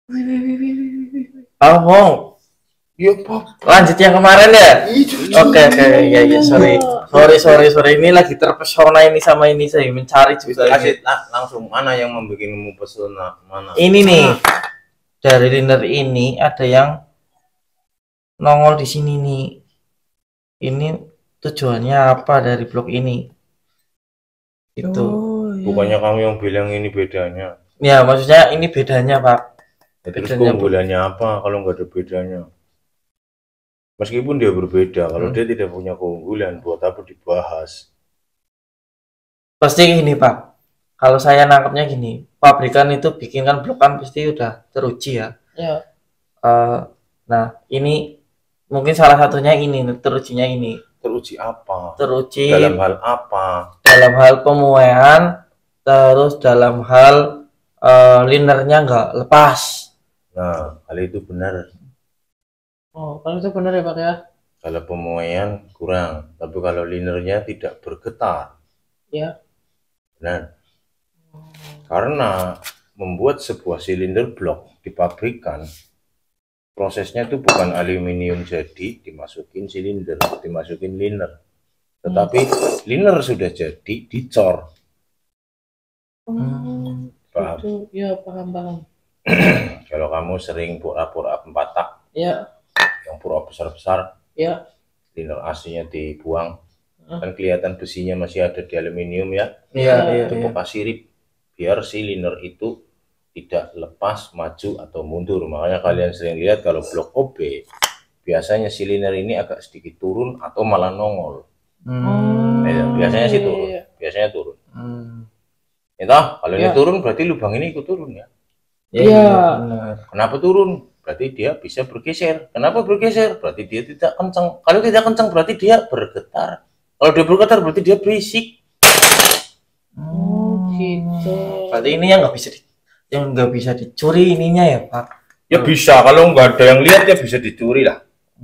Oh, Yuk, Pop. lanjut yang kemarin ya. Oke, ya, sorry, ini lagi terpesona ini sama ini, saya mencari juga Kasih langsung mana yang membuatmu pesona, mana? ini nih, dari liner ini ada yang nongol di sini nih. Ini tujuannya apa dari blog ini? Itu. Bukannya kamu yang bilang ini bedanya? Ya, maksudnya ini bedanya, Pak. Ya, terus Bedanya, keunggulannya apa kalau nggak ada bedanya? Meskipun dia berbeda, kalau dia tidak punya keunggulan, buat apa dibahas? pasti gini, Pak. Kalau saya nangkapnya gini, pabrikan itu bikin kan blok kan pasti udah teruji ya. Ya. Nah, ini mungkin salah satunya ini, terujinya ini. Teruji apa? Teruji Dalam hal apa? dalam hal pemuaian, terus dalam hal linernya nggak lepas. Nah, hal itu benar. Oh, kalau itu benar ya Pak ya. Kalau pemuaian kurang, tapi kalau linernya tidak bergetar. Ya. Benar. Karena membuat sebuah silinder blok di pabrikan, prosesnya itu bukan aluminium jadi dimasukin silinder, dimasukin liner. Tetapi liner sudah jadi dicor. Paham? Itu, ya paham. Kalau kamu sering pura-pura 4 tak, ya, yang pura besar-besar, ya, liner aslinya dibuang, kan kelihatan besinya masih ada di aluminium ya. Iya. Itu bekas sirip, biar si liner itu tidak lepas, maju atau mundur. Makanya kalian sering lihat kalau blok OB, biasanya si liner ini agak sedikit turun atau malah nongol. Biasanya sih turun, biasanya turun. Entah, kalau ini turun berarti lubang ini ikut turun ya. Iya. Kenapa turun? Berarti dia bisa bergeser. Kenapa bergeser? Berarti dia tidak kencang. Kalau tidak kencang berarti dia bergetar. Kalau dia bergetar berarti dia berisik. Gitu. Berarti ini yang nggak bisa dicuri ininya ya, Pak. Ya bisa, kalau nggak ada yang lihat ya bisa dicuri lah.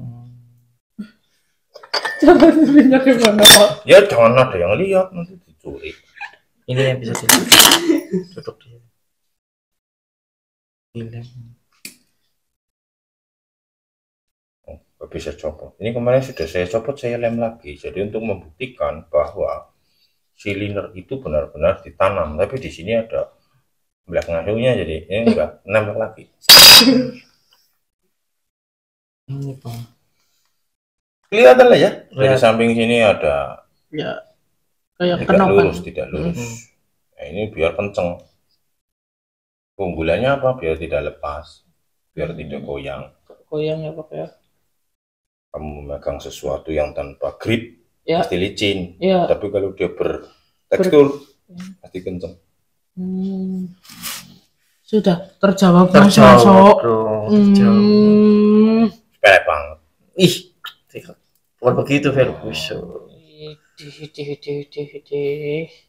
Jangan dilihat gimana Pak? Ya jangan ada yang lihat nanti dicuri. Ini yang bisa dicuri. Tutup dia. Nggak bisa copot. Ini kemarin sudah saya copot, saya lem lagi. Jadi untuk membuktikan bahwa silinder itu benar-benar ditanam. Tapi di sini ada black ngasuhnya, jadi ini enggak nempel lagi. Ini, Pak. Kelihatan lah ya. Dari samping sini ada. Ya. Kayak tidak lurus, tidak lurus. Nah, ini biar kenceng. Keunggulannya apa? Biar tidak lepas, biar tidak goyang. Goyang ya Pak ya. Kamu memegang sesuatu yang tanpa grip, pasti licin. Ya. Tapi kalau dia bertekstur, pasti kenceng. Sudah terjawab Mas Masuk. Sepele banget. Ih, bukan begitu Ferguson.